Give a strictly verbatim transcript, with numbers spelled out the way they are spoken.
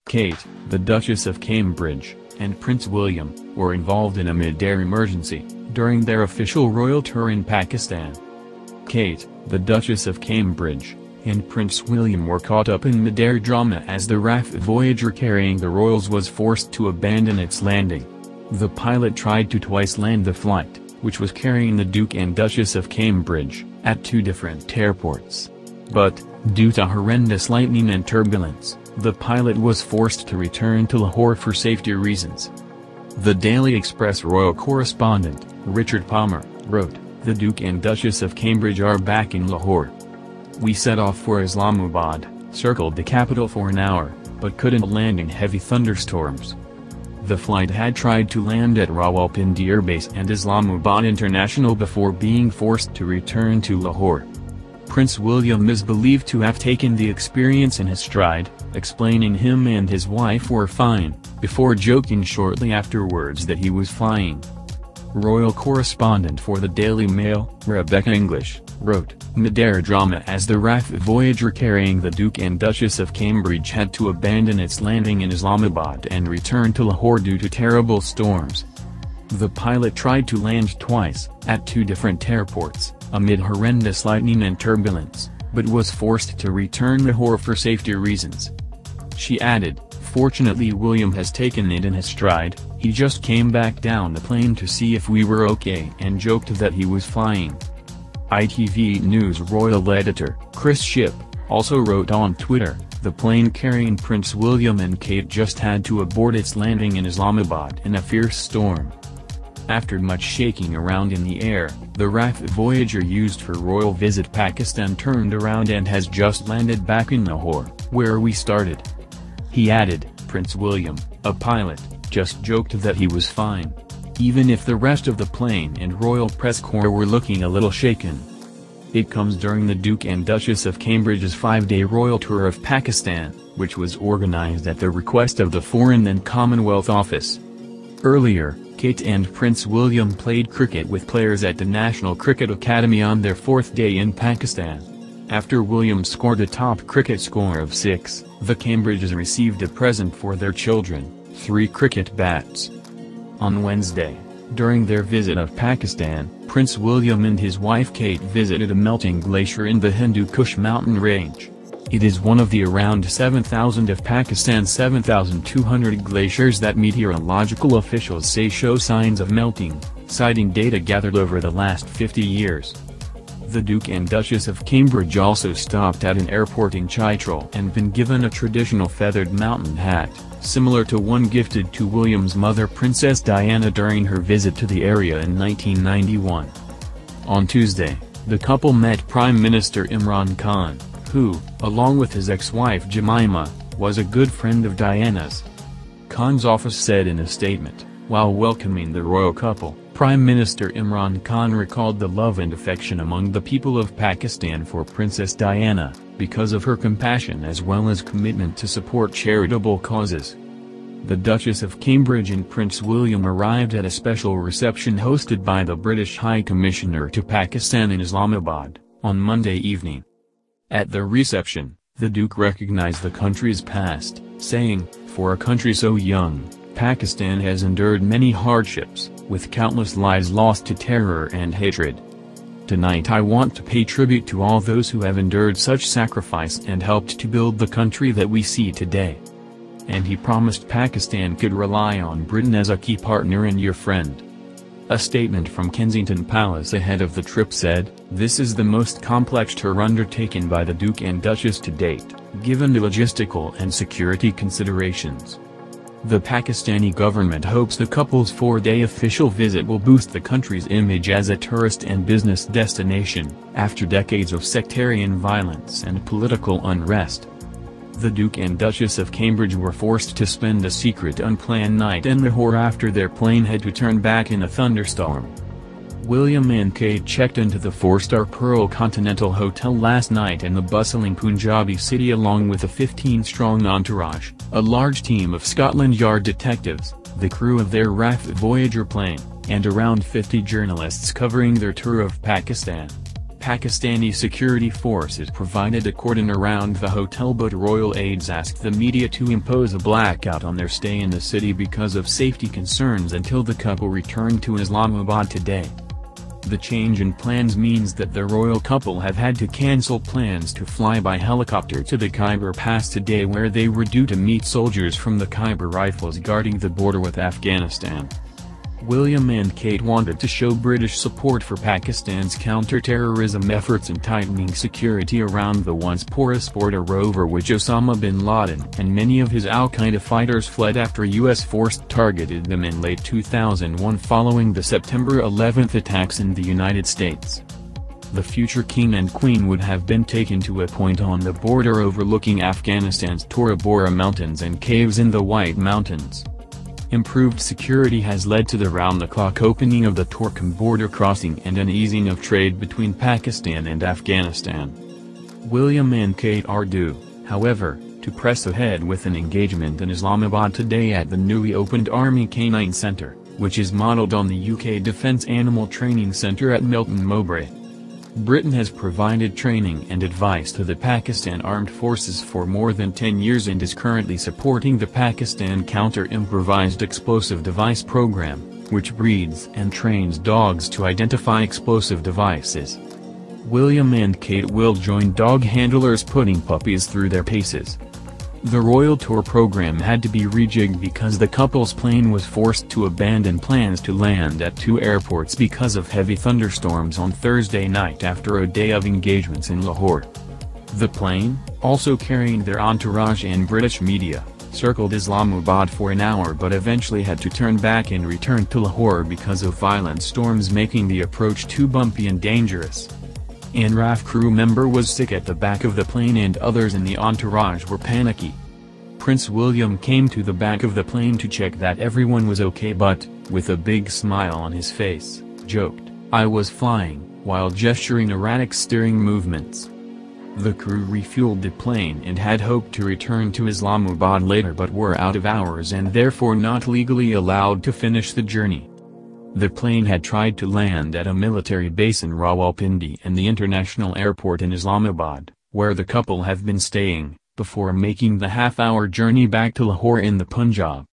Kate, the Duchess of Cambridge, and Prince William, were involved in a mid-air emergency, during their official royal tour in Pakistan. Kate, the Duchess of Cambridge, and Prince William were caught up in mid-air drama as the R A F Voyager carrying the royals was forced to abandon its landing. The pilot tried to twice land the flight, which was carrying the Duke and Duchess of Cambridge, at two different airports. But, due to horrendous lightning and turbulence, the pilot was forced to return to Lahore for safety reasons. The Daily Express royal correspondent, Richard Palmer, wrote, "The Duke and Duchess of Cambridge are back in Lahore. We set off for Islamabad, circled the capital for an hour, but couldn't land in heavy thunderstorms. The flight had tried to land at Rawalpindi Air Base and Islamabad International before being forced to return to Lahore." Prince William is believed to have taken the experience in his stride, explaining him and his wife were fine, before joking shortly afterwards that he was flying. Royal correspondent for the Daily Mail, Rebecca English, wrote, "Mid-air drama as the R A F Voyager carrying the Duke and Duchess of Cambridge had to abandon its landing in Islamabad and return to Lahore due to terrible storms. The pilot tried to land twice, at two different airports, amid horrendous lightning and turbulence, but was forced to return to Lahore for safety reasons." She added, "Fortunately William has taken it in his stride, he just came back down the plane to see if we were okay and joked that he was flying." I T V News royal editor, Chris Shipp, also wrote on Twitter, "The plane carrying Prince William and Kate just had to abort its landing in Islamabad in a fierce storm." After much shaking around in the air, the R A F Voyager used for royal visit Pakistan turned around and has just landed back in Lahore, where we started. He added, "Prince William, a pilot, just joked that he was fine. Even if the rest of the plane and royal press corps were looking a little shaken." It comes during the Duke and Duchess of Cambridge's five-day royal tour of Pakistan, which was organized at the request of the Foreign and Commonwealth Office. Earlier, Kate and Prince William played cricket with players at the National Cricket Academy on their fourth day in Pakistan. After William scored a top cricket score of six, the Cambridges received a present for their children, three cricket bats. On Wednesday, during their visit of Pakistan, Prince William and his wife Kate visited a melting glacier in the Hindu Kush mountain range. It is one of the around seven thousand of Pakistan's seven thousand two hundred glaciers that meteorological officials say show signs of melting, citing data gathered over the last fifty years. The Duke and Duchess of Cambridge also stopped at an airport in Chitral and been given a traditional feathered mountain hat, similar to one gifted to William's mother Princess Diana during her visit to the area in nineteen ninety-one. On Tuesday, the couple met Prime Minister Imran Khan, who, along with his ex-wife Jemima, was a good friend of Diana's. Khan's office said in a statement, while welcoming the royal couple, Prime Minister Imran Khan recalled the love and affection among the people of Pakistan for Princess Diana, because of her compassion as well as commitment to support charitable causes. The Duchess of Cambridge and Prince William arrived at a special reception hosted by the British High Commissioner to Pakistan in Islamabad, on Monday evening. At the reception, the Duke recognized the country's past, saying, "For a country so young, Pakistan has endured many hardships, with countless lives lost to terror and hatred. Tonight I want to pay tribute to all those who have endured such sacrifice and helped to build the country that we see today." And he promised Pakistan could rely on Britain as a key partner and your friend. A statement from Kensington Palace ahead of the trip said, "This is the most complex tour undertaken by the Duke and Duchess to date, given the logistical and security considerations." The Pakistani government hopes the couple's four-day official visit will boost the country's image as a tourist and business destination, after decades of sectarian violence and political unrest. The Duke and Duchess of Cambridge were forced to spend a secret unplanned night in Lahore after their plane had to turn back in a thunderstorm. William and Kate checked into the four-star Pearl Continental Hotel last night in the bustling Punjabi city along with a fifteen-strong entourage, a large team of Scotland Yard detectives, the crew of their R A F Voyager plane, and around fifty journalists covering their tour of Pakistan. Pakistani security forces provided a cordon around the hotel, but royal aides asked the media to impose a blackout on their stay in the city because of safety concerns until the couple returned to Islamabad today. The change in plans means that the royal couple have had to cancel plans to fly by helicopter to the Khyber Pass today, where they were due to meet soldiers from the Khyber Rifles guarding the border with Afghanistan. William and Kate wanted to show British support for Pakistan's counter-terrorism efforts in tightening security around the once porous border over which Osama bin Laden and many of his al-Qaeda fighters fled after U S forces targeted them in late two thousand one following the September eleventh attacks in the United States. The future king and queen would have been taken to a point on the border overlooking Afghanistan's Tora Bora Mountains and caves in the White Mountains. Improved security has led to the round-the-clock opening of the Torkham border crossing and an easing of trade between Pakistan and Afghanistan. William and Kate are due, however, to press ahead with an engagement in Islamabad today at the newly opened Army Canine Centre, which is modelled on the U K Defence Animal Training Centre at Middleton, Mowbray. Britain has provided training and advice to the Pakistan Armed Forces for more than ten years and is currently supporting the Pakistan Counter-Improvised Explosive Device Program, which breeds and trains dogs to identify explosive devices. William and Kate will join dog handlers putting puppies through their paces. The Royal Tour program had to be rejigged because the couple's plane was forced to abandon plans to land at two airports because of heavy thunderstorms on Thursday night after a day of engagements in Lahore. The plane, also carrying their entourage and British media, circled Islamabad for an hour but eventually had to turn back and return to Lahore because of violent storms making the approach too bumpy and dangerous. An R A F crew member was sick at the back of the plane and others in the entourage were panicky. Prince William came to the back of the plane to check that everyone was okay but, with a big smile on his face, joked, "I was flying," while gesturing erratic steering movements. The crew refueled the plane and had hoped to return to Islamabad later but were out of hours and therefore not legally allowed to finish the journey. The plane had tried to land at a military base in Rawalpindi and the international airport in Islamabad, where the couple have been staying, before making the half-hour journey back to Lahore in the Punjab.